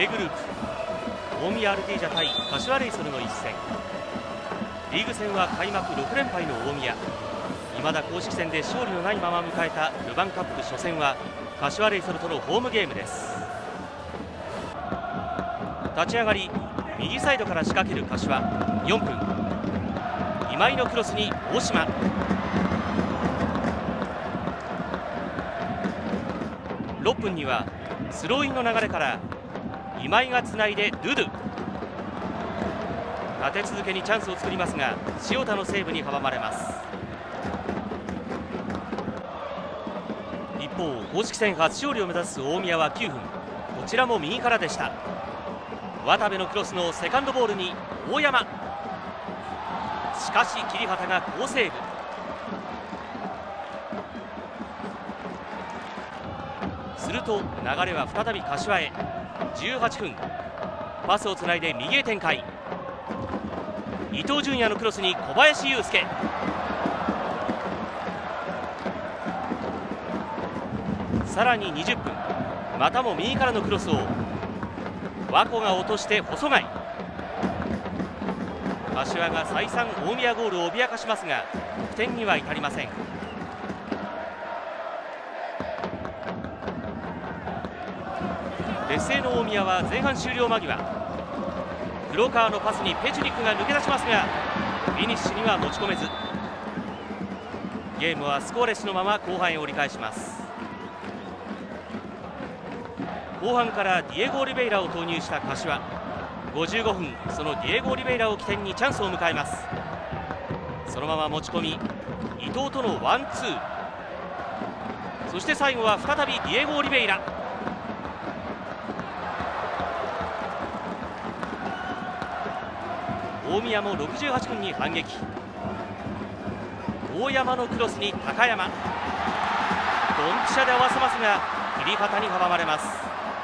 A グループ大宮アルティージャ対柏レイソルの一戦。リーグ戦は開幕6連敗の大宮、未だ公式戦で勝利のないまま迎えたルヴァンカップ初戦は柏レイソルとのホームゲームです。立ち上がり右サイドから仕掛ける柏。4分、今井のクロスに大島。6分にはスローインの流れから今井がつないでドゥドゥ。立て続けにチャンスを作りますが塩田のセーブに阻まれます。一方、公式戦初勝利を目指す大宮は9分、こちらも右からでした。渡部のクロスのセカンドボールに大山。しかし桐畑が好セーブ。すると流れは再び柏へ。18分、パスをつないで右へ展開。伊東純也のクロスに小林祐介。さらに20分、またも右からのクロスを和子が落として細貝。柏が再三大宮ゴールを脅かしますが得点には至りません。劣勢の大宮は前半終了間際、黒川のパスにペチュニックが抜け出しますがフィニッシュには持ち込めず、ゲームはスコアレスのまま後半へ折り返します。後半からディエゴ・オリベイラを投入した柏。55分、そのディエゴ・オリベイラを起点にチャンスを迎えます。そのまま持ち込み伊東とのワンツー、そして最後は再びディエゴ・オリベイラ。大宮も68分に反撃。大山のクロスに高山、ドンピシャで合わせますが桐畑に阻まれます。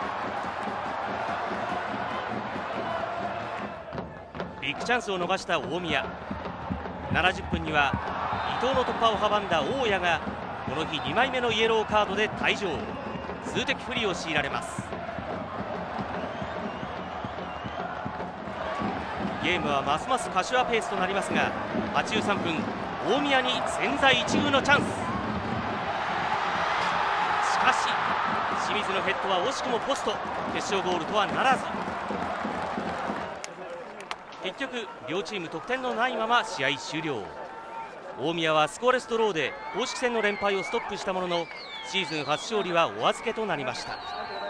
ビッグチャンスを逃した大宮。70分には伊藤の突破を阻んだ大谷がこの日2枚目のイエローカードで退場。数的不利を強いられます。ゲームはますます柏ペースとなりますが83分、大宮に千載一遇のチャンス。しかし清水のヘッドは惜しくもポスト。決勝ゴールとはならず、結局両チーム得点のないまま試合終了。大宮はスコアレスドローで公式戦の連敗をストップしたもののシーズン初勝利はお預けとなりました。